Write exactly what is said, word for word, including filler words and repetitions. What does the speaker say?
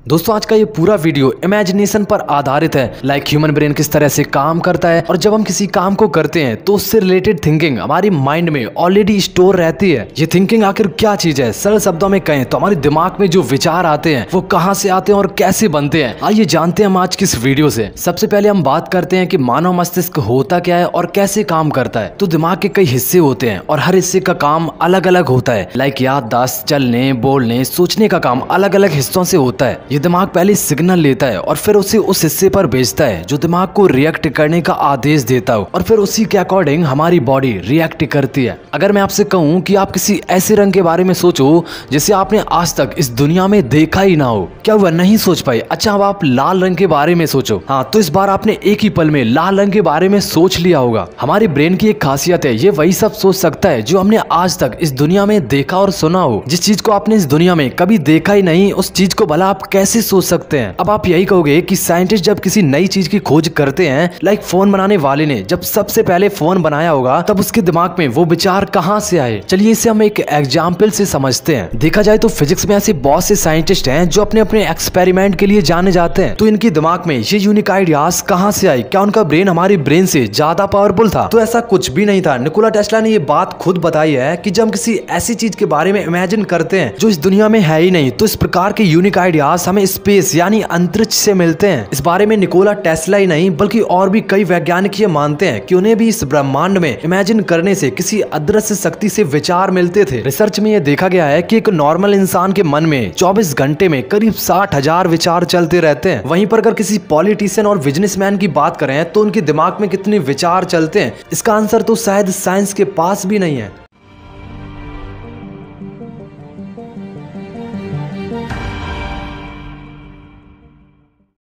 दोस्तों आज का ये पूरा वीडियो इमेजिनेशन पर आधारित है। लाइक ह्यूमन ब्रेन किस तरह से काम करता है और जब हम किसी काम को करते हैं तो उससे रिलेटेड थिंकिंग हमारी माइंड में ऑलरेडी स्टोर रहती है। ये थिंकिंग आखिर क्या चीज है, सरल शब्दों में कहें तो हमारे दिमाग में जो विचार आते हैं वो कहाँ से आते हैं और कैसे बनते हैं, आइए जानते हैं हम आज की इस वीडियो से। सबसे पहले हम बात करते हैं कि मानव मस्तिष्क होता क्या है और कैसे काम करता है। तो दिमाग के कई हिस्से होते हैं और हर हिस्से का काम अलग अलग होता है। लाइक याददाश्त, चलने, बोलने, सोचने का काम अलग अलग हिस्सों से होता है। ये दिमाग पहले सिग्नल लेता है और फिर उसे उस हिस्से पर भेजता है जो दिमाग को रिएक्ट करने का आदेश देता हो और फिर उसी के अकॉर्डिंग हमारी बॉडी रिएक्ट करती है। अगर मैं आपसे कहूं कि आप किसी ऐसे रंग के बारे में सोचो जिसे आपने आज तक इस दुनिया में देखा ही ना हो, क्या वह नहीं सोच पाए? अच्छा अब आप लाल रंग के बारे में सोचो। हाँ, तो इस बार आपने एक ही पल में लाल रंग के बारे में सोच लिया होगा। हमारे ब्रेन की एक खासियत है, ये वही सब सोच सकता है जो हमने आज तक इस दुनिया में देखा और सुना हो। जिस चीज को आपने इस दुनिया में कभी देखा ही नहीं, उस चीज को भला आप कैसे सोच सकते हैं? अब आप यही कहोगे कि साइंटिस्ट जब किसी नई चीज की खोज करते हैं, लाइक फोन बनाने वाले ने जब सबसे पहले फोन बनाया होगा तब उसके दिमाग में वो विचार कहां से आए? चलिए इसे हम एक एग्जाम्पल से समझते हैं। देखा जाए तो फिजिक्स में ऐसे बहुत से साइंटिस्ट हैं जो अपने अपने एक्सपेरिमेंट के लिए जाने जाते हैं। तो इनके दिमाग में ये यूनिक आइडियाज कहां से आई? क्या उनका ब्रेन हमारी ब्रेन से ज्यादा पावरफुल था? तो ऐसा कुछ भी नहीं था। निकोला टेस्ला ने ये बात खुद बताई है कि जब हम किसी ऐसी चीज के बारे में इमेजिन करते हैं जो इस दुनिया में है ही नहीं, तो इस प्रकार के यूनिक आइडियाज हमें स्पेस यानी अंतरिक्ष से मिलते हैं। इस बारे में निकोला टेस्ला ही नहीं बल्कि और भी कई वैज्ञानिक ये मानते हैं कि उन्हें भी इस ब्रह्मांड में इमेजिन करने से किसी अदृश्य शक्ति से विचार मिलते थे। रिसर्च में ये देखा गया है कि एक नॉर्मल इंसान के मन में चौबीस घंटे में करीब साठ हजार विचार चलते रहते हैं। वहीं पर अगर किसी पॉलिटिशियन और बिजनेसमैन की बात करें तो उनके दिमाग में कितने विचार चलते हैं, इसका आंसर तो शायद साइंस के पास भी नहीं है।